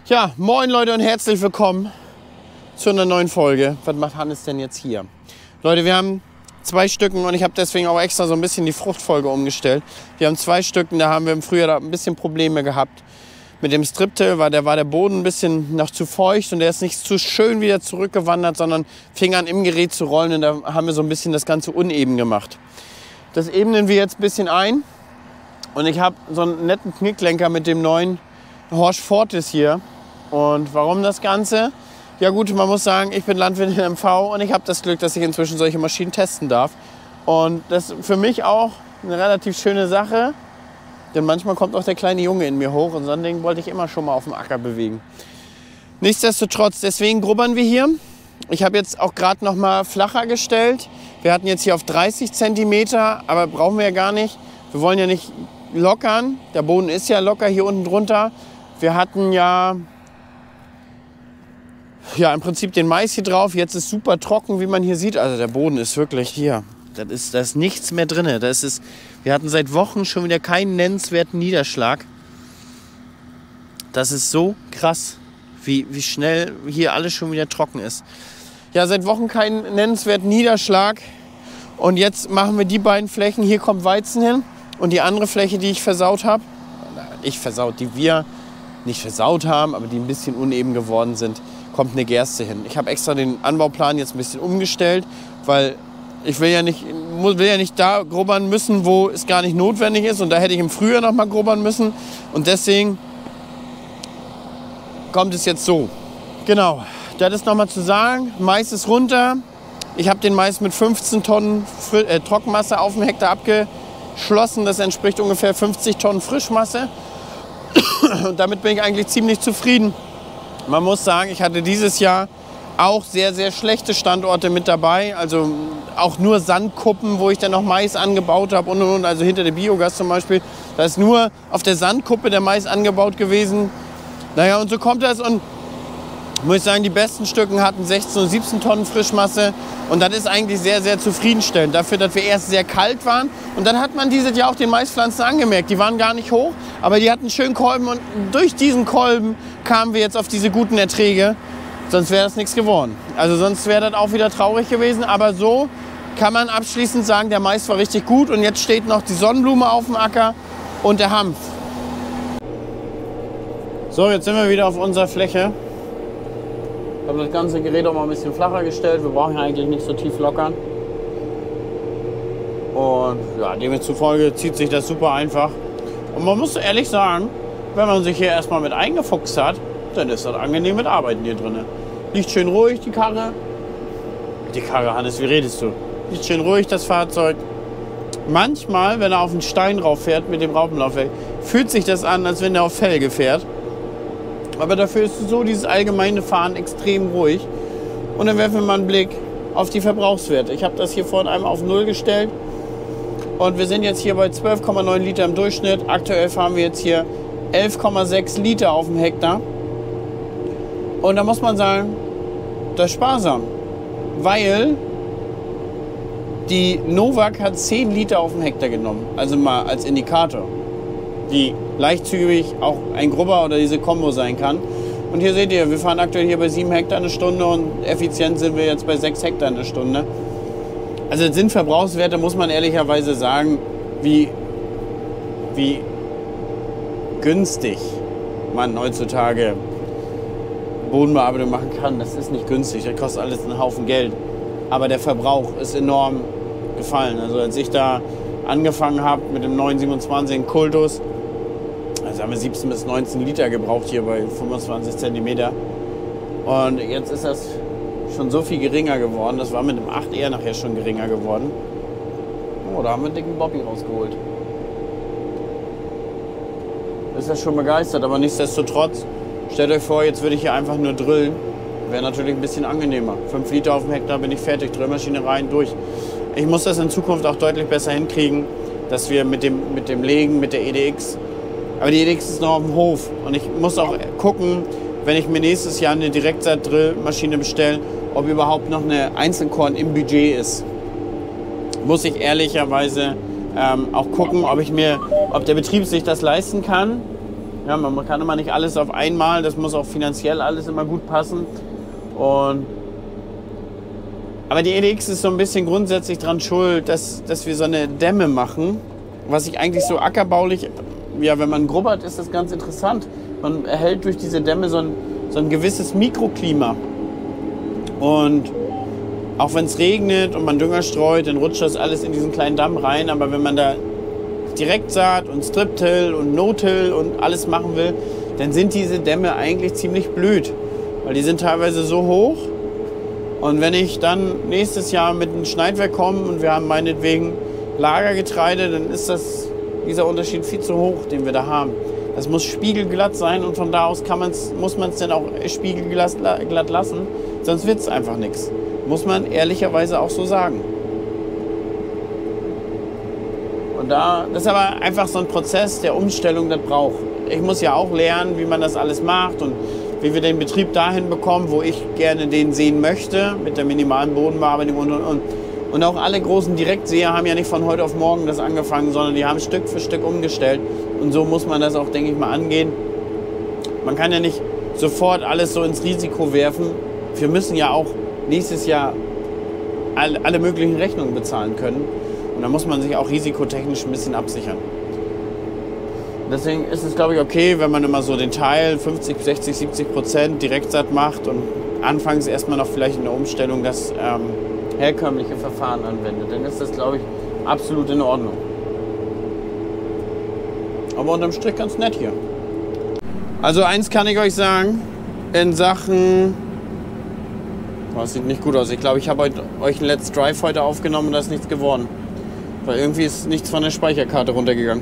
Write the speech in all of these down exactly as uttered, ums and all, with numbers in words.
Ja, moin Leute und herzlich willkommen zu einer neuen Folge. Was macht Hannes denn jetzt hier? Leute, wir haben zwei Stücken und ich habe deswegen auch extra so ein bisschen die Fruchtfolge umgestellt. Wir haben zwei Stücken, da haben wir im Frühjahr da ein bisschen Probleme gehabt. Mit dem Striptill war der, war der Boden ein bisschen noch zu feucht und der ist nicht zu schön wieder zurückgewandert, sondern fing an im Gerät zu rollen und da haben wir so ein bisschen das Ganze uneben gemacht. Das ebnen wir jetzt ein bisschen ein und ich habe so einen netten Knicklenker mit dem neuen Horsch Fortis hier. Und warum das Ganze? Ja gut, man muss sagen, ich bin Landwirt in M V und ich habe das Glück, dass ich inzwischen solche Maschinen testen darf. Und das ist für mich auch eine relativ schöne Sache, denn manchmal kommt auch der kleine Junge in mir hoch und so ein Ding wollte ich immer schon mal auf dem Acker bewegen. Nichtsdestotrotz, deswegen grubbern wir hier. Ich habe jetzt auch gerade noch mal flacher gestellt. Wir hatten jetzt hier auf dreißig Zentimeter, aber brauchen wir ja gar nicht. Wir wollen ja nicht lockern, der Boden ist ja locker hier unten drunter. Wir hatten ja Ja, im Prinzip den Mais hier drauf. Jetzt ist super trocken, wie man hier sieht. Also der Boden ist wirklich hier. Da ist, da ist nichts mehr drin. Das ist, wir hatten seit Wochen schon wieder keinen nennenswerten Niederschlag. Das ist so krass, wie, wie schnell hier alles schon wieder trocken ist. Ja, seit Wochen keinen nennenswerten Niederschlag. Und jetzt machen wir die beiden Flächen. Hier kommt Weizen hin. Und die andere Fläche, die ich versaut habe, ich versaut, die wir nicht versaut haben, aber die ein bisschen uneben geworden sind, kommt eine Gerste hin. Ich habe extra den Anbauplan jetzt ein bisschen umgestellt, weil ich will ja nicht, will ja nicht da grubbern müssen, wo es gar nicht notwendig ist. Und da hätte ich im Frühjahr noch mal grubbern müssen. Und deswegen kommt es jetzt so. Genau, das ist noch mal zu sagen. Mais ist runter. Ich habe den Mais mit fünfzehn Tonnen Fri- äh, Trockenmasse auf dem Hektar abgeschlossen. Das entspricht ungefähr fünfzig Tonnen Frischmasse. Und damit bin ich eigentlich ziemlich zufrieden. Man muss sagen, ich hatte dieses Jahr auch sehr, sehr schlechte Standorte mit dabei. Also auch nur Sandkuppen, wo ich dann noch Mais angebaut habe und, und, und. Also hinter der Biogas zum Beispiel. Da ist nur auf der Sandkuppe der Mais angebaut gewesen. Naja, und so kommt das. Und muss ich sagen, die besten Stücken hatten sechzehn und siebzehn Tonnen Frischmasse. Und das ist eigentlich sehr, sehr zufriedenstellend. Dafür, dass wir erst sehr kalt waren. Und dann hat man dieses Jahr auch den Maispflanzen angemerkt. Die waren gar nicht hoch, aber die hatten schön Kolben. Und durch diesen Kolben kamen wir jetzt auf diese guten Erträge. Sonst wäre das nichts geworden. Also sonst wäre das auch wieder traurig gewesen. Aber so kann man abschließend sagen, der Mais war richtig gut. Und jetzt steht noch die Sonnenblume auf dem Acker und der Hanf. So, jetzt sind wir wieder auf unserer Fläche. Ich habe das ganze Gerät auch mal ein bisschen flacher gestellt. Wir brauchen ja eigentlich nicht so tief lockern. Und ja, demzufolge zieht sich das super einfach. Und man muss ehrlich sagen, wenn man sich hier erstmal mit eingefuchst hat, dann ist das angenehm mit Arbeiten hier drin. Liegt schön ruhig die Karre. Die Karre, Hannes, wie redest du? Liegt schön ruhig das Fahrzeug. Manchmal, wenn er auf einen Stein rauf fährt mit dem Raupenlaufwerk, fühlt sich das an, als wenn er auf Felge fährt. Aber dafür ist so dieses allgemeine Fahren extrem ruhig. Und dann werfen wir mal einen Blick auf die Verbrauchswerte. Ich habe das hier vorhin einmal auf null gestellt. Und wir sind jetzt hier bei zwölf Komma neun Liter im Durchschnitt. Aktuell fahren wir jetzt hier elf Komma sechs Liter auf dem Hektar. Und da muss man sagen, das ist sparsam. Weil die Novak hat zehn Liter auf dem Hektar genommen. Also mal als Indikator. Wie leichtzügig auch ein Grubber oder diese Kombo sein kann. Und hier seht ihr, wir fahren aktuell hier bei sieben Hektar eine Stunde und effizient sind wir jetzt bei sechs Hektar eine Stunde. Also das sind Verbrauchswerte, muss man ehrlicherweise sagen, wie, wie günstig man heutzutage Bodenbearbeitung machen kann. Das ist nicht günstig, das kostet alles einen Haufen Geld. Aber der Verbrauch ist enorm gefallen. Also als ich da angefangen habe mit dem neun siebenundzwanzig in Kultus, also haben wir siebzehn bis neunzehn Liter gebraucht hier bei fünfundzwanzig Zentimeter. Und jetzt ist das schon so viel geringer geworden. Das war mit dem acht eher nachher schon geringer geworden. Oh, da haben wir einen dicken Bobby rausgeholt. Ist das schon begeistert, aber nichtsdestotrotz, stellt euch vor, jetzt würde ich hier einfach nur drillen. Wäre natürlich ein bisschen angenehmer. fünf Liter auf dem Hektar bin ich fertig, Drillmaschine rein, durch. Ich muss das in Zukunft auch deutlich besser hinkriegen, dass wir mit dem, mit dem Legen, mit der E D X, aber die E D X ist noch auf dem Hof und ich muss auch gucken, wenn ich mir nächstes Jahr eine Direktsaat-Drillmaschine bestelle, ob überhaupt noch eine Einzelkorn im Budget ist. Muss ich ehrlicherweise ähm, auch gucken, ob, ich mir, ob der Betrieb sich das leisten kann. Ja, man kann immer nicht alles auf einmal, das muss auch finanziell alles immer gut passen. Und aber die E D X ist so ein bisschen grundsätzlich dran schuld, dass, dass wir so eine Dämme machen, was ich eigentlich so ackerbaulich, ja, wenn man grubbert, ist das ganz interessant. Man erhält durch diese Dämme so ein, so ein gewisses Mikroklima. Und auch wenn es regnet und man Dünger streut, dann rutscht das alles in diesen kleinen Damm rein. Aber wenn man da Direktsaat und Strip-Till und No-Till und alles machen will, dann sind diese Dämme eigentlich ziemlich blöd. Weil die sind teilweise so hoch. Und wenn ich dann nächstes Jahr mit einem Schneidwerk komme und wir haben meinetwegen Lagergetreide, dann ist das, dieser Unterschied viel zu hoch, den wir da haben. Das muss spiegelglatt sein und von da aus kann man's, muss man es dann auch spiegelglatt glatt lassen, sonst wird es einfach nichts. Muss man ehrlicherweise auch so sagen. Und da, das ist aber einfach so ein Prozess der Umstellung, das braucht. Ich muss ja auch lernen, wie man das alles macht und wie wir den Betrieb dahin bekommen, wo ich gerne den sehen möchte, mit der minimalen Bodenbearbeitung und, und, und. Und auch alle großen Direktseher haben ja nicht von heute auf morgen das angefangen, sondern die haben Stück für Stück umgestellt. Und so muss man das auch, denke ich mal, angehen. Man kann ja nicht sofort alles so ins Risiko werfen. Wir müssen ja auch nächstes Jahr alle, alle möglichen Rechnungen bezahlen können. Und da muss man sich auch risikotechnisch ein bisschen absichern. Deswegen ist es, glaube ich, okay, wenn man immer so den Teil fünfzig, sechzig, siebzig Prozent Direktsaat macht und anfangs erstmal noch vielleicht in der Umstellung das ähm, herkömmliche Verfahren anwendet. Dann ist das, glaube ich, absolut in Ordnung. Aber unterm Strich ganz nett hier. Also eins kann ich euch sagen, in Sachen... Oh, das sieht nicht gut aus. Ich glaube, ich habe euch ein Let's Drive heute aufgenommen und da ist nichts geworden. Weil irgendwie ist nichts von der Speicherkarte runtergegangen.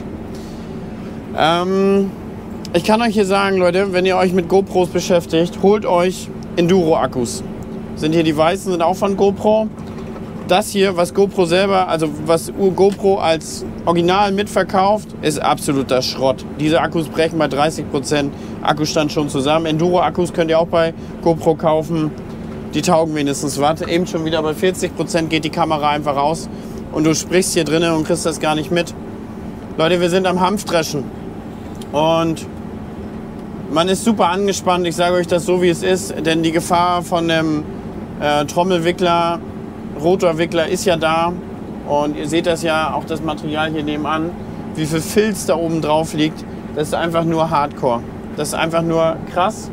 Ähm, ich kann euch hier sagen, Leute, wenn ihr euch mit GoPros beschäftigt, holt euch Enduro-Akkus. Sind hier die weißen, sind auch von GoPro. Das hier, was GoPro selber, also was GoPro als Original mitverkauft, ist absoluter Schrott. Diese Akkus brechen bei dreißig Prozent Akkustand schon zusammen. Enduro-Akkus könnt ihr auch bei GoPro kaufen. Die taugen wenigstens was. Eben schon wieder bei vierzig Prozent geht die Kamera einfach raus und du sprichst hier drinnen und kriegst das gar nicht mit. Leute, wir sind am Hanftreschen und man ist super angespannt. Ich sage euch das so, wie es ist, denn die Gefahr von dem äh, Trommelwickler, Rotorwickler ist ja da und ihr seht das ja, auch das Material hier nebenan, wie viel Filz da oben drauf liegt. Das ist einfach nur Hardcore. Das ist einfach nur krass.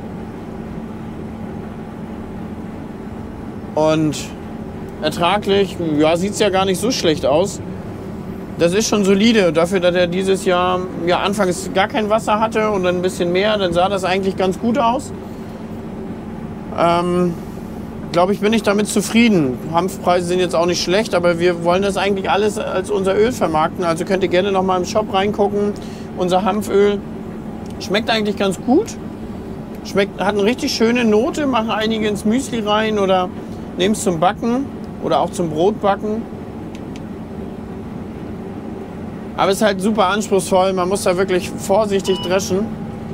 Und ertraglich, ja, sieht es ja gar nicht so schlecht aus. Das ist schon solide. Dafür, dass er dieses Jahr ja, anfangs gar kein Wasser hatte und dann ein bisschen mehr, dann sah das eigentlich ganz gut aus. Ähm, glaube ich, bin ich damit zufrieden. Hanfpreise sind jetzt auch nicht schlecht, aber wir wollen das eigentlich alles als unser Öl vermarkten. Also könnt ihr gerne noch mal im Shop reingucken. Unser Hanföl schmeckt eigentlich ganz gut. Schmeckt, hat eine richtig schöne Note, machen einige ins Müsli rein oder nehmen es zum Backen oder auch zum Brotbacken. Aber es ist halt super anspruchsvoll, man muss da wirklich vorsichtig dreschen.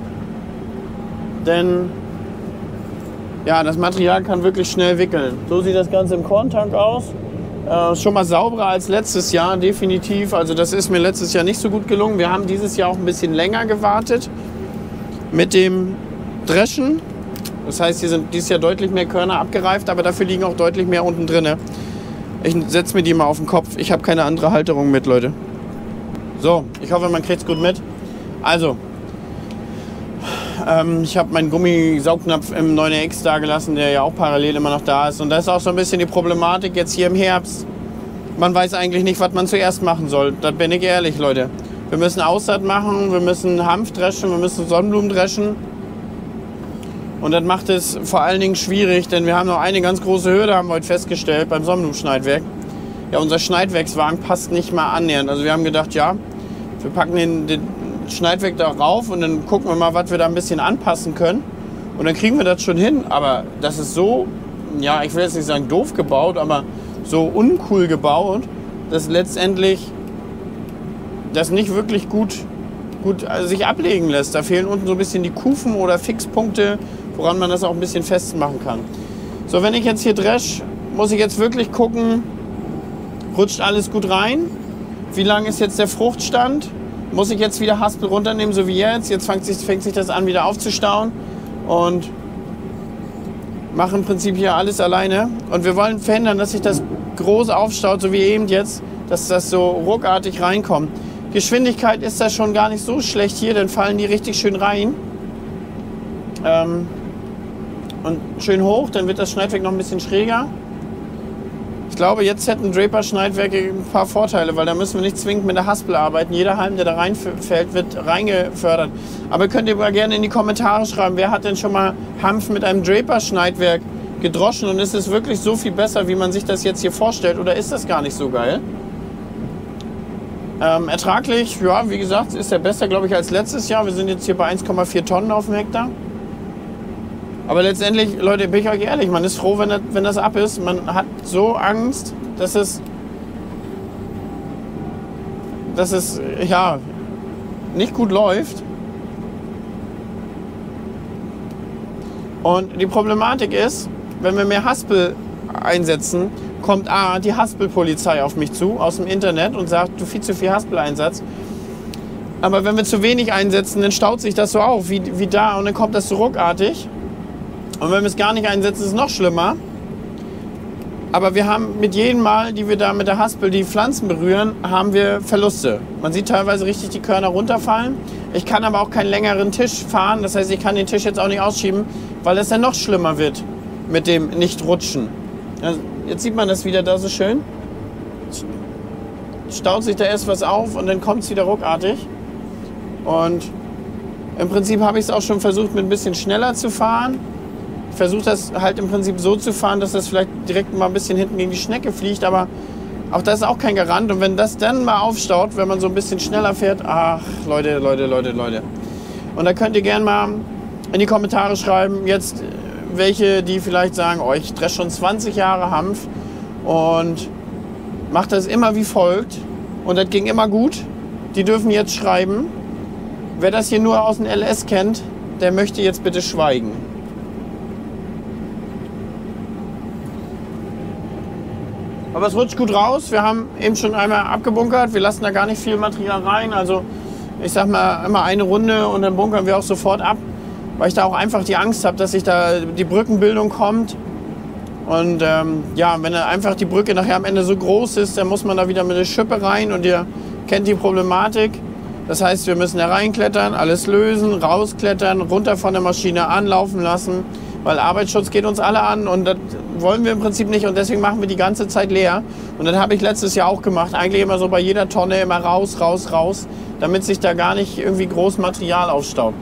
Denn ja, das Material kann wirklich schnell wickeln. So sieht das Ganze im Korntank aus. Äh, schon mal sauberer als letztes Jahr, definitiv. Also das ist mir letztes Jahr nicht so gut gelungen. Wir haben dieses Jahr auch ein bisschen länger gewartet mit dem Dreschen. Das heißt, hier sind dieses Jahr deutlich mehr Körner abgereift, aber dafür liegen auch deutlich mehr unten drin. Ich setze mir die mal auf den Kopf. Ich habe keine andere Halterung mit, Leute. So, ich hoffe, man kriegt es gut mit. Also, ähm, ich habe meinen Gummisaugnapf im neun X da gelassen, der ja auch parallel immer noch da ist. Und das ist auch so ein bisschen die Problematik jetzt hier im Herbst. Man weiß eigentlich nicht, was man zuerst machen soll. Das bin ich ehrlich, Leute. Wir müssen Aussaat machen, wir müssen Hanf dreschen, wir müssen Sonnenblumen dreschen. Und das macht es vor allen Dingen schwierig, denn wir haben noch eine ganz große Hürde, haben wir heute festgestellt, beim Sonnenblumenschneidwerk. Ja, unser Schneidwerkswagen passt nicht mal annähernd. Also wir haben gedacht, ja, wir packen den, den Schneidwerk da rauf und dann gucken wir mal, was wir da ein bisschen anpassen können. Und dann kriegen wir das schon hin. Aber das ist so, ja, ich will jetzt nicht sagen doof gebaut, aber so uncool gebaut, dass letztendlich das nicht wirklich gut, gut also sich ablegen lässt. Da fehlen unten so ein bisschen die Kufen oder Fixpunkte, woran man das auch ein bisschen festmachen kann. So, wenn ich jetzt hier dresch, muss ich jetzt wirklich gucken, rutscht alles gut rein? Wie lang ist jetzt der Fruchtstand? muss ich jetzt wieder Haspel runternehmen, so wie jetzt. Jetzt fängt sich, fängt sich das an, wieder aufzustauen. Und mache im Prinzip hier alles alleine. Und wir wollen verhindern, dass sich das groß aufstaut, so wie eben jetzt, dass das so ruckartig reinkommt. Geschwindigkeit ist das schon gar nicht so schlecht hier, dann fallen die richtig schön rein. Ähm, und schön hoch, dann wird das Schneidwerk noch ein bisschen schräger. Ich glaube, jetzt hätten Draper-Schneidwerke ein paar Vorteile, weil da müssen wir nicht zwingend mit der Haspel arbeiten. Jeder Halm, der da reinfällt, wird reingefördert. Aber könnt ihr mal gerne in die Kommentare schreiben, wer hat denn schon mal Hanf mit einem Draper-Schneidwerk gedroschen und ist es wirklich so viel besser, wie man sich das jetzt hier vorstellt, oder ist das gar nicht so geil? Ähm, ertraglich, ja, wie gesagt, ist der besser, glaube ich, als letztes Jahr. Wir sind jetzt hier bei eins Komma vier Tonnen auf dem Hektar. Aber letztendlich, Leute, bin ich euch ehrlich, man ist froh, wenn das, wenn das ab ist. Man hat so Angst, dass es, dass es ja, nicht gut läuft. Und die Problematik ist, wenn wir mehr Haspel einsetzen, kommt A, die Haspelpolizei auf mich zu aus dem Internet und sagt, du viel zu viel Haspel-Einsatz. Aber wenn wir zu wenig einsetzen, dann staut sich das so auf wie, wie da und dann kommt das so ruckartig. Und wenn wir es gar nicht einsetzen, ist es noch schlimmer. Aber wir haben mit jedem Mal, die wir da mit der Haspel die Pflanzen berühren, haben wir Verluste. Man sieht teilweise richtig die Körner runterfallen. Ich kann aber auch keinen längeren Tisch fahren. Das heißt, ich kann den Tisch jetzt auch nicht ausschieben, weil es dann noch schlimmer wird mit dem Nicht-Rutschen. Also jetzt sieht man das wieder da so schön. Staut sich da erst was auf und dann kommt es wieder ruckartig. Und im Prinzip habe ich es auch schon versucht, mit ein bisschen schneller zu fahren. Ich versuche das halt im Prinzip so zu fahren, dass das vielleicht direkt mal ein bisschen hinten gegen die Schnecke fliegt, aber auch das ist auch kein Garant. Und wenn das dann mal aufstaut, wenn man so ein bisschen schneller fährt, ach, Leute, Leute, Leute, Leute. Und da könnt ihr gerne mal in die Kommentare schreiben, jetzt welche, die vielleicht sagen, oh, ich dresch schon zwanzig Jahre Hanf und mache das immer wie folgt und das ging immer gut. Die dürfen jetzt schreiben. Wer das hier nur aus dem L S kennt, der möchte jetzt bitte schweigen. Aber es rutscht gut raus. Wir haben eben schon einmal abgebunkert. Wir lassen da gar nicht viel Material rein. Also ich sag mal immer eine Runde und dann bunkern wir auch sofort ab, weil ich da auch einfach die Angst habe, dass sich da die Brückenbildung kommt. Und ähm, ja, wenn dann einfach die Brücke nachher am Ende so groß ist, dann muss man da wieder mit der Schippe rein und ihr kennt die Problematik. Das heißt, wir müssen da reinklettern, alles lösen, rausklettern, runter von der Maschine anlaufen lassen, weil Arbeitsschutz geht uns alle an und das wollen wir im Prinzip nicht und deswegen machen wir die ganze Zeit leer. Und das habe ich letztes Jahr auch gemacht, eigentlich immer so bei jeder Tonne immer raus, raus, raus, damit sich da gar nicht irgendwie groß Material aufstaut.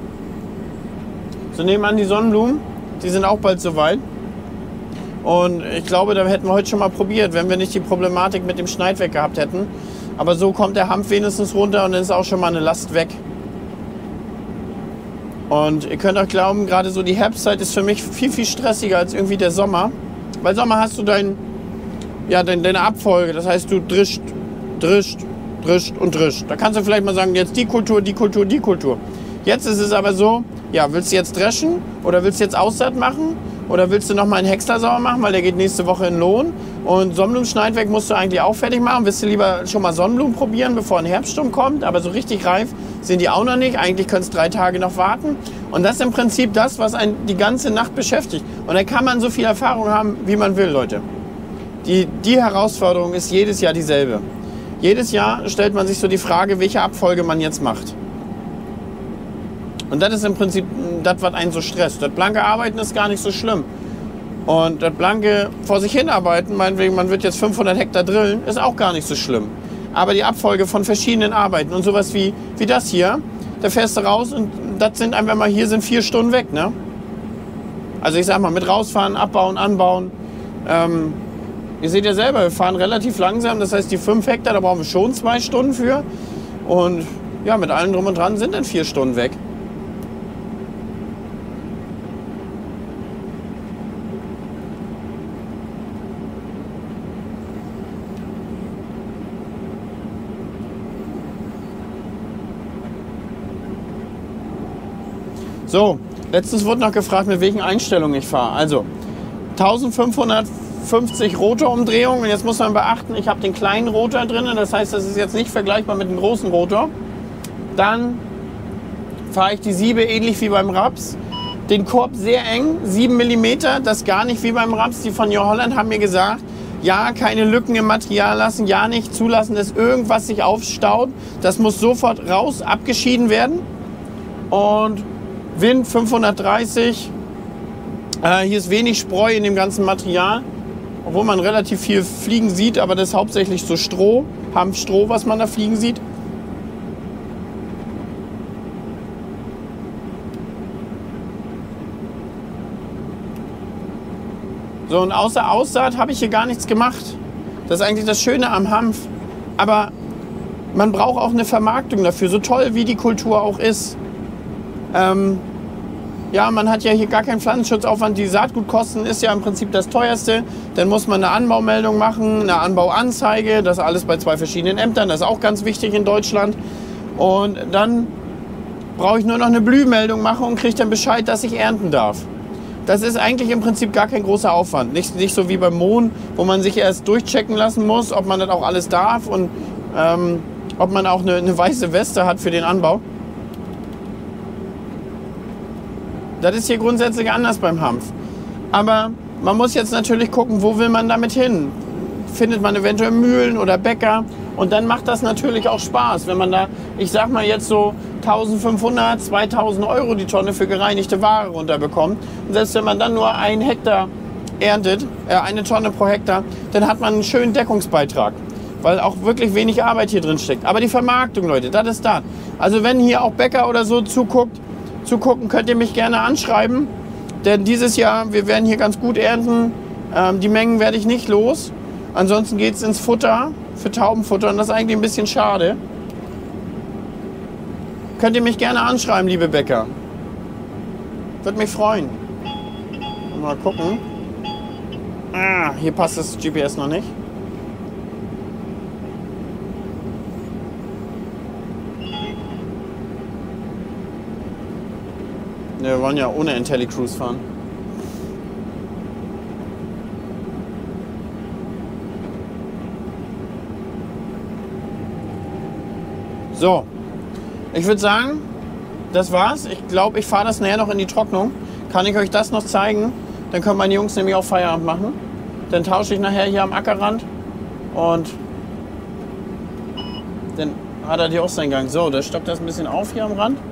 So, nebenan die Sonnenblumen, die sind auch bald soweit. Und ich glaube, da hätten wir heute schon mal probiert, wenn wir nicht die Problematik mit dem Schneidwerk gehabt hätten. Aber so kommt der Hanf wenigstens runter und dann ist auch schon mal eine Last weg. Und ihr könnt auch glauben, gerade so die Herbstzeit ist für mich viel, viel stressiger als irgendwie der Sommer. Weil Sommer hast du dein, ja, dein, deine Abfolge, das heißt du drischt, drischt, drischt und drischt. Da kannst du vielleicht mal sagen, jetzt die Kultur, die Kultur, die Kultur. Jetzt ist es aber so, ja, willst du jetzt dreschen oder willst du jetzt Aussaat machen oder willst du noch mal einen Häcksler sauber machen, weil der geht nächste Woche in Lohn. Und Sonnenblumenschneidwerk musst du eigentlich auch fertig machen. Willst du lieber schon mal Sonnenblumen probieren, bevor ein Herbststurm kommt? Aber so richtig reif sind die auch noch nicht. Eigentlich können es drei Tage noch warten. Und das ist im Prinzip das, was einen die ganze Nacht beschäftigt. Und da kann man so viel Erfahrung haben, wie man will, Leute. Die, die Herausforderung ist jedes Jahr dieselbe. Jedes Jahr stellt man sich so die Frage, welche Abfolge man jetzt macht. Und das ist im Prinzip das, was einen so stresst. Das blanke Arbeiten ist gar nicht so schlimm. Und das blanke vor sich hinarbeiten, meinetwegen, man wird jetzt fünfhundert Hektar drillen, ist auch gar nicht so schlimm. Aber die Abfolge von verschiedenen Arbeiten und sowas wie, wie das hier, da fährst du raus und das sind einfach mal, hier sind vier Stunden weg, ne? Also ich sag mal, mit rausfahren, abbauen, anbauen. Ähm, ihr seht ja selber, wir fahren relativ langsam, das heißt die fünf Hektar, da brauchen wir schon zwei Stunden für. Und ja, mit allem drum und dran sind dann vier Stunden weg. So, letztens wurde noch gefragt, mit welchen Einstellungen ich fahre. Also eintausendfünfhundertfünfzig Rotorumdrehungen. Und jetzt muss man beachten, ich habe den kleinen Rotor drin. Das heißt, das ist jetzt nicht vergleichbar mit dem großen Rotor. Dann fahre ich die Siebe ähnlich wie beim Raps. Den Korb sehr eng, sieben Millimeter, das gar nicht wie beim Raps. Die von New Holland haben mir gesagt, ja, keine Lücken im Material lassen, ja, nicht zulassen, dass irgendwas sich aufstaut. Das muss sofort raus, abgeschieden werden. Und Wind fünfhundertdreißig. Äh, hier ist wenig Spreu in dem ganzen Material, obwohl man relativ viel fliegen sieht, aber das ist hauptsächlich so Stroh, Hanfstroh, was man da fliegen sieht. So, und außer Aussaat habe ich hier gar nichts gemacht. Das ist eigentlich das Schöne am Hanf. Aber man braucht auch eine Vermarktung dafür, so toll wie die Kultur auch ist. Ähm, ja, man hat ja hier gar keinen Pflanzenschutzaufwand. Die Saatgutkosten ist ja im Prinzip das teuerste. Dann muss man eine Anbaumeldung machen, eine Anbauanzeige. Das alles bei zwei verschiedenen Ämtern. Das ist auch ganz wichtig in Deutschland. Und dann brauche ich nur noch eine Blühmeldung machen und kriege dann Bescheid, dass ich ernten darf. Das ist eigentlich im Prinzip gar kein großer Aufwand. Nicht, nicht so wie beim Mohn, wo man sich erst durchchecken lassen muss, ob man das auch alles darf und ähm, ob man auch eine, eine weiße Weste hat für den Anbau. Das ist hier grundsätzlich anders beim Hanf. Aber man muss jetzt natürlich gucken, wo will man damit hin? Findet man eventuell Mühlen oder Bäcker? Und dann macht das natürlich auch Spaß, wenn man da, ich sag mal jetzt so eintausendfünfhundert, zweitausend Euro die Tonne für gereinigte Ware runterbekommt. Und selbst wenn man dann nur ein Hektar erntet, äh, eine Tonne pro Hektar, dann hat man einen schönen Deckungsbeitrag, weil auch wirklich wenig Arbeit hier drin steckt. Aber die Vermarktung, Leute, das ist da. Also wenn hier auch Bäcker oder so zuguckt, zugucken, könnt ihr mich gerne anschreiben. Denn dieses Jahr, wir werden hier ganz gut ernten. Ähm, die Mengen werde ich nicht los. Ansonsten geht es ins Futter, für Taubenfutter. Und das ist eigentlich ein bisschen schade. Könnt ihr mich gerne anschreiben, liebe Bäcker. Würde mich freuen. Mal gucken. Ah, hier passt das G P S noch nicht. Ne, wir wollen ja ohne IntelliCruise fahren. So, ich würde sagen, das war's. Ich glaube, ich fahre das nachher noch in die Trocknung. Kann ich euch das noch zeigen? Dann können meine Jungs nämlich auch Feierabend machen. Dann tausche ich nachher hier am Ackerrand und dann hat er hier auch seinen Gang. So, da stockt das ein bisschen auf hier am Rand.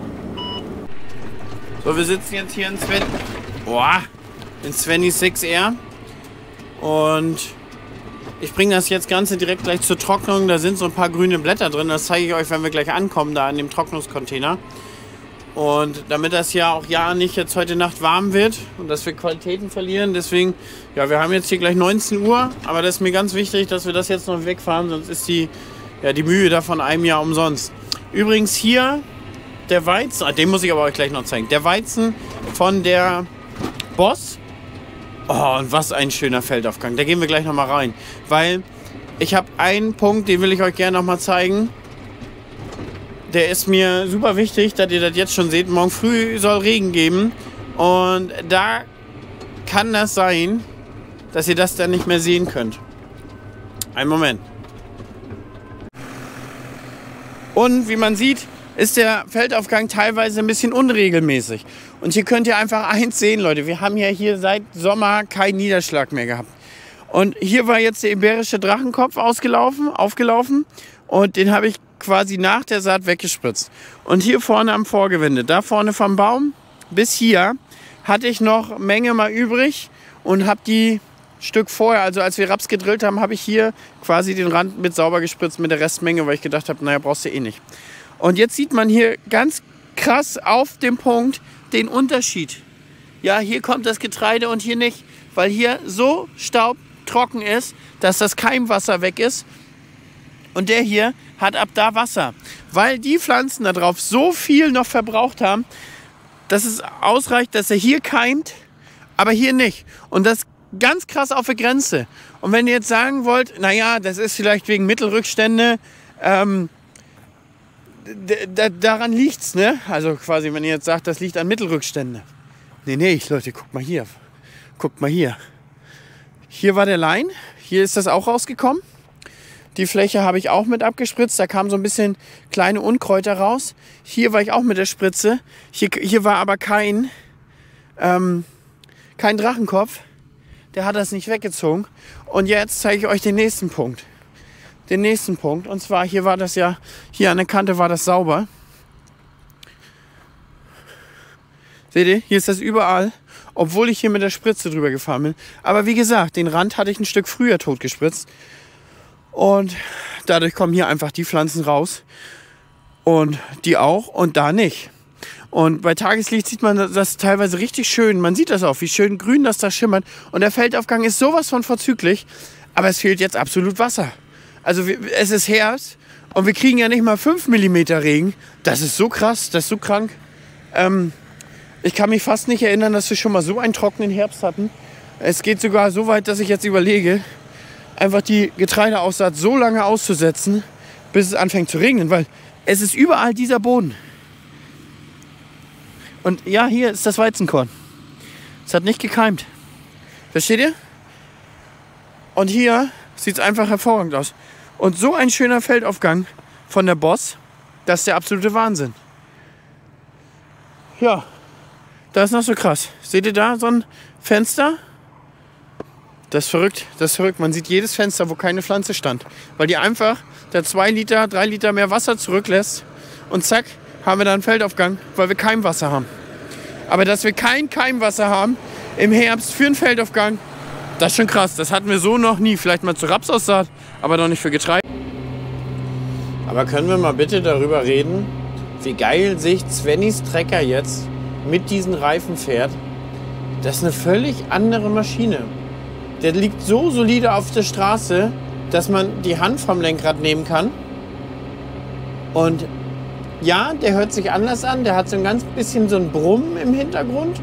So, wir sitzen jetzt hier in Sven, boah, in Svennys sechs R und ich bringe das jetzt Ganze direkt gleich zur Trocknung. Da sind so ein paar grüne Blätter drin. Das zeige ich euch, wenn wir gleich ankommen, da in dem Trocknungscontainer. Und damit das ja auch ja nicht jetzt heute Nacht warm wird und dass wir Qualitäten verlieren. Deswegen, ja, wir haben jetzt hier gleich neunzehn Uhr. Aber das ist mir ganz wichtig, dass wir das jetzt noch wegfahren. Sonst ist die, ja, die Mühe davon einem Jahr umsonst. Übrigens hier der Weizen, den muss ich aber euch gleich noch zeigen. Der Weizen von der Boss. Oh, und was ein schöner Feldaufgang. Da gehen wir gleich noch mal rein. Weil ich habe einen Punkt, den will ich euch gerne noch mal zeigen. Der ist mir super wichtig, dass ihr das jetzt schon seht. Morgen früh soll Regen geben. Und da kann das sein, dass ihr das dann nicht mehr sehen könnt. Einen Moment. Und wie man sieht, ist der Feldaufgang teilweise ein bisschen unregelmäßig. Und hier könnt ihr einfach eins sehen, Leute. Wir haben ja hier seit Sommer keinen Niederschlag mehr gehabt. Und hier war jetzt der iberische Drachenkopf ausgelaufen, aufgelaufen. Und den habe ich quasi nach der Saat weggespritzt. Und hier vorne am Vorgewinde, da vorne vom Baum bis hier, hatte ich noch Menge mal übrig. Und habe die Stück vorher, also als wir Raps gedrillt haben, habe ich hier quasi den Rand mit sauber gespritzt mit der Restmenge, weil ich gedacht habe, naja, brauchst du eh nicht. Und jetzt sieht man hier ganz krass auf dem Punkt den Unterschied. Ja, hier kommt das Getreide und hier nicht, weil hier so staubtrocken ist, dass das Keimwasser weg ist. Und der hier hat ab da Wasser, weil die Pflanzen da drauf so viel noch verbraucht haben, dass es ausreicht, dass er hier keimt, aber hier nicht. Und das ganz krass auf der Grenze. Und wenn ihr jetzt sagen wollt, naja, das ist vielleicht wegen Mittelrückstände, ähm, daran liegt's, ne? Also quasi, wenn ihr jetzt sagt, das liegt an Mittelrückstände. Nee, nee, Leute, guckt mal hier. Guckt mal hier. Hier war der Lein. Hier ist das auch rausgekommen. Die Fläche habe ich auch mit abgespritzt. Da kamen so ein bisschen kleine Unkräuter raus. Hier war ich auch mit der Spritze. Hier, hier war aber kein, ähm, kein Drachenkopf. Der hat das nicht weggezogen. Und jetzt zeige ich euch den nächsten Punkt. Den nächsten Punkt. Und zwar hier war das ja, hier an der Kante war das sauber. Seht ihr? Hier ist das überall. Obwohl ich hier mit der Spritze drüber gefahren bin. Aber wie gesagt, den Rand hatte ich ein Stück früher tot gespritzt. Und dadurch kommen hier einfach die Pflanzen raus. Und die auch und da nicht. Und bei Tageslicht sieht man das teilweise richtig schön. Man sieht das auch, wie schön grün das da schimmert. Und der Feldaufgang ist sowas von vorzüglich. Aber es fehlt jetzt absolut Wasser. Also es ist Herbst und wir kriegen ja nicht mal fünf Millimeter Regen. Das ist so krass, das ist so krank. Ähm, ich kann mich fast nicht erinnern, dass wir schon mal so einen trockenen Herbst hatten. Es geht sogar so weit, dass ich jetzt überlege, einfach die Getreideaussaat so lange auszusetzen, bis es anfängt zu regnen, weil es ist überall dieser Boden. Und ja, hier ist das Weizenkorn. Es hat nicht gekeimt. Versteht ihr? Und hier sieht es einfach hervorragend aus. Und so ein schöner Feldaufgang von der Boss, das ist der absolute Wahnsinn. Ja, das ist noch so krass. Seht ihr da so ein Fenster? Das ist verrückt, das ist verrückt. Man sieht jedes Fenster, wo keine Pflanze stand. Weil die einfach da zwei Liter, drei Liter mehr Wasser zurücklässt. Und zack, haben wir da einen Feldaufgang, weil wir Keimwasser haben. Aber dass wir kein Keimwasser haben im Herbst für einen Feldaufgang, das ist schon krass. Das hatten wir so noch nie. Vielleicht mal zur Rapsaussaat, aber noch nicht für Getreide. Aber können wir mal bitte darüber reden, wie geil sich Svennys Trecker jetzt mit diesen Reifen fährt? Das ist eine völlig andere Maschine. Der liegt so solide auf der Straße, dass man die Hand vom Lenkrad nehmen kann. Und ja, der hört sich anders an. Der hat so ein ganz bisschen so ein Brummen im Hintergrund.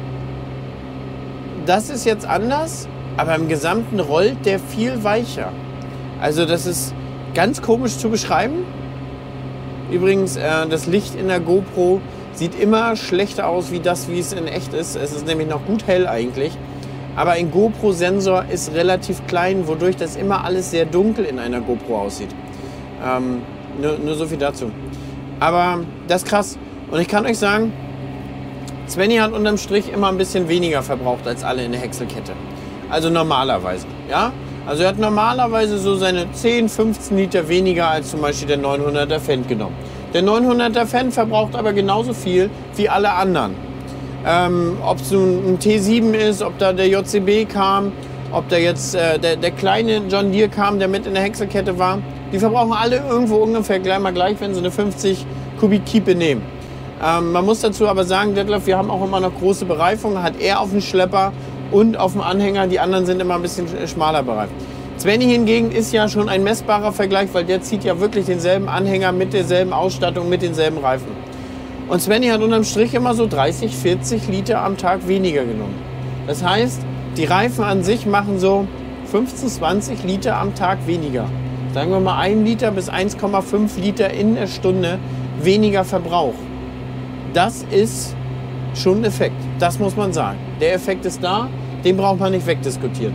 Das ist jetzt anders, aber im Gesamten rollt der viel weicher. Also das ist ganz komisch zu beschreiben. Übrigens, äh, das Licht in der GoPro sieht immer schlechter aus wie das, wie es in echt ist. Es ist nämlich noch gut hell eigentlich. Aber ein GoPro-Sensor ist relativ klein, wodurch das immer alles sehr dunkel in einer GoPro aussieht. Ähm, nur, nur so viel dazu. Aber das ist krass. Und ich kann euch sagen, Svenny hat unterm Strich immer ein bisschen weniger verbraucht als alle in der Häckselkette. Also normalerweise. Ja? Also er hat normalerweise so seine zehn, fünfzehn Liter weniger als zum Beispiel der neunhunderter Fendt genommen. Der neunhunderter Fendt verbraucht aber genauso viel wie alle anderen. Ähm, ob es nun ein T sieben ist, ob da der J C B kam, ob da jetzt äh, der, der kleine John Deere kam, der mit in der Häckselkette war. Die verbrauchen alle irgendwo ungefähr gleich mal gleich, wenn sie eine fünfzig Kubik Kiepe nehmen. Ähm, man muss dazu aber sagen, Detlef, wir haben auch immer noch große Bereifung, hat er auf dem Schlepper und auf dem Anhänger, die anderen sind immer ein bisschen schmaler bereift. Svenny hingegen ist ja schon ein messbarer Vergleich, weil der zieht ja wirklich denselben Anhänger mit derselben Ausstattung, mit denselben Reifen. Und Svenny hat unterm Strich immer so dreißig, vierzig Liter am Tag weniger genommen. Das heißt, die Reifen an sich machen so fünfzehn, zwanzig Liter am Tag weniger. Sagen wir mal ein Liter bis eins Komma fünf Liter in der Stunde weniger Verbrauch. Das ist schon ein Effekt, das muss man sagen. Der Effekt ist da, den braucht man nicht wegdiskutieren.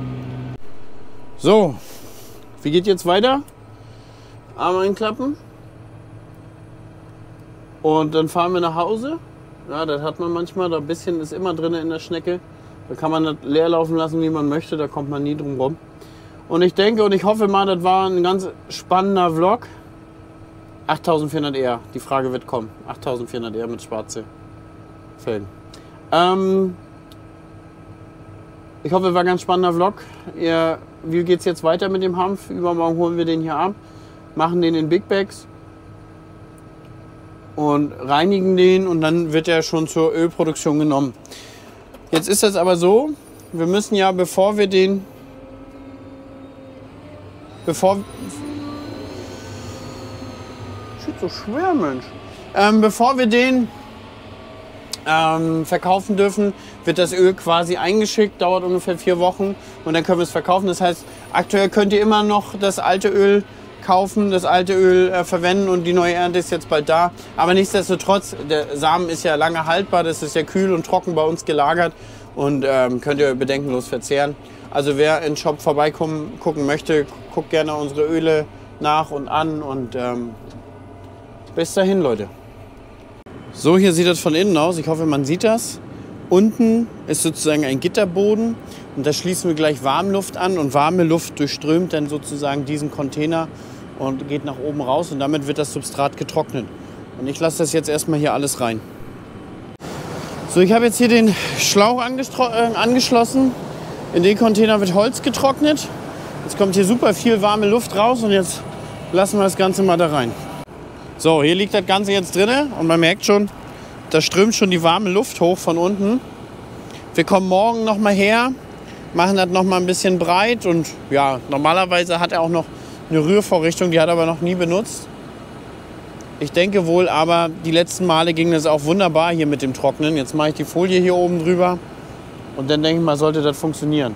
So, wie geht jetzt weiter? Arme einklappen. Und dann fahren wir nach Hause. Ja, das hat man manchmal, da ein bisschen ist immer drin in der Schnecke. Da kann man das leer laufen lassen, wie man möchte, da kommt man nie drum rum. Und ich denke und ich hoffe mal, das war ein ganz spannender Vlog. achttausendvierhundert R, die Frage wird kommen. achttausendvierhundert R mit schwarzen Felgen. Ähm, ich hoffe, es war ein ganz spannender Vlog. Ihr, wie geht es jetzt weiter mit dem Hanf? Übermorgen holen wir den hier ab, machen den in Big Bags und reinigen den und dann wird er schon zur Ölproduktion genommen. Jetzt ist das aber so, wir müssen ja, bevor wir den, bevor, shit, so schwer, Mensch, ähm, bevor wir den ähm, verkaufen dürfen, wird das Öl quasi eingeschickt, dauert ungefähr vier Wochen und dann können wir es verkaufen. Das heißt, aktuell könnt ihr immer noch das alte Öl kaufen, das alte Öl äh, verwenden und die neue Ernte ist jetzt bald da. Aber nichtsdestotrotz, der Samen ist ja lange haltbar, das ist ja kühl und trocken bei uns gelagert und ähm, könnt ihr bedenkenlos verzehren. Also wer in den Shop vorbeikommen gucken möchte, guckt gerne unsere Öle nach und an und ähm, bis dahin, Leute. So, hier sieht das von innen aus. Ich hoffe, man sieht das. Unten ist sozusagen ein Gitterboden und da schließen wir gleich Warmluft an und warme Luft durchströmt dann sozusagen diesen Container und geht nach oben raus und damit wird das Substrat getrocknet. Und ich lasse das jetzt erstmal hier alles rein. So, ich habe jetzt hier den Schlauch äh, angeschlossen. In den Container wird Holz getrocknet. Jetzt kommt hier super viel warme Luft raus und jetzt lassen wir das Ganze mal da rein. So, hier liegt das Ganze jetzt drin und man merkt schon, da strömt schon die warme Luft hoch von unten. Wir kommen morgen noch mal her, machen das noch mal ein bisschen breit und ja, normalerweise hat er auch noch eine Rührvorrichtung, die hat er aber noch nie benutzt. Ich denke wohl, aber die letzten Male ging das auch wunderbar hier mit dem Trocknen. Jetzt mache ich die Folie hier oben drüber und dann denke ich mal, sollte das funktionieren.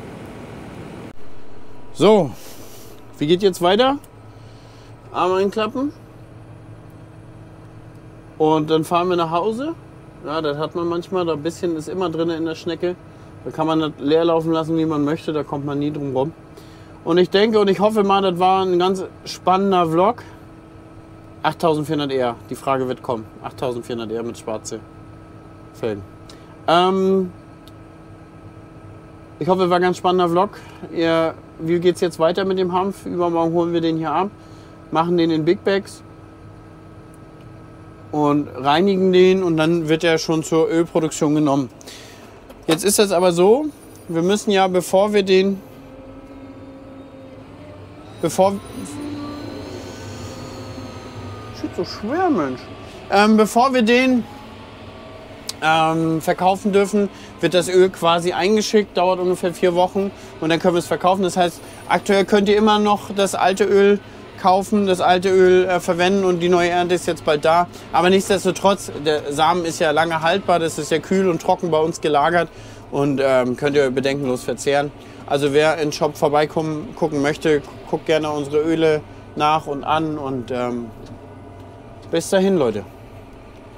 So, wie geht jetzt weiter? Arm einklappen. Und dann fahren wir nach Hause. Ja, das hat man manchmal, da ein bisschen ist immer drin in der Schnecke. Da kann man das leer laufen lassen, wie man möchte, da kommt man nie drum rum. Und ich denke und ich hoffe mal, das war ein ganz spannender Vlog. achttausendvierhundert R, die Frage wird kommen. achttausendvierhundert R mit schwarze Felgen. Ähm, ich hoffe, es war ein ganz spannender Vlog. Ihr, wie geht es jetzt weiter mit dem Hanf? Übermorgen holen wir den hier ab, machen den in Big Bags und reinigen den und dann wird er schon zur Ölproduktion genommen. Jetzt ist das aber so, wir müssen ja, bevor wir den, bevor, shit, so schwer, Mensch, ähm, bevor wir den ähm, verkaufen dürfen, wird das Öl quasi eingeschickt, dauert ungefähr vier Wochen und dann können wir es verkaufen. Das heißt, aktuell könnt ihr immer noch das alte Öl kaufen, das alte Öl äh, verwenden und die neue Ernte ist jetzt bald da. Aber nichtsdestotrotz, der Samen ist ja lange haltbar, das ist ja kühl und trocken bei uns gelagert und ähm, könnt ihr bedenkenlos verzehren. Also wer in den Shop vorbeikommen gucken möchte, guckt gerne unsere Öle nach und an und ähm, bis dahin, Leute.